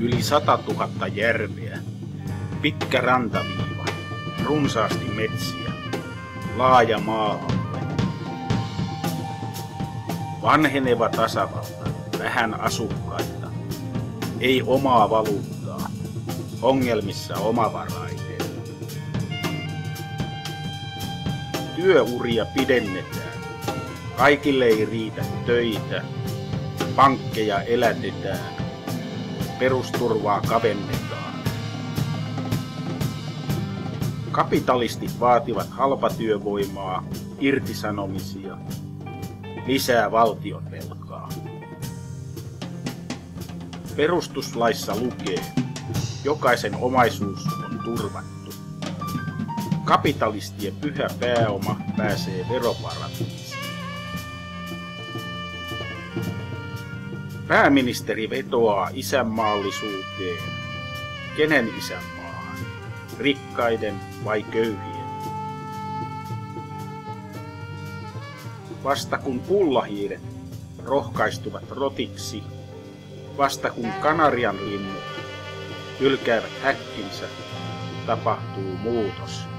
Yli 100 000 järveä, pitkä rantaviiva, runsaasti metsiä, laaja maa-alue. Vanheneva tasavalta, vähän asukkaita, ei omaa valuuttaa, ongelmissa omavarainen. Työuria pidennetään, kaikille ei riitä töitä, pankkeja elätetään, perusturvaa kavennetaan. Kapitalistit vaativat halpatyövoimaa, irtisanomisia, lisää valtionvelkaa. Perustuslaissa lukee, jokaisen omaisuus on turvattu. Kapitalistien pyhä pääoma pääsee veroparatiisiin. Pääministeri vetoaa isänmaallisuuteen. Kenen isänmaahan? Rikkaiden vai köyhien? Vasta kun pullahiiret rohkaistuvat rotiksi, vasta kun kanarianlinnut hylkäävät häkkinsä, tapahtuu muutos.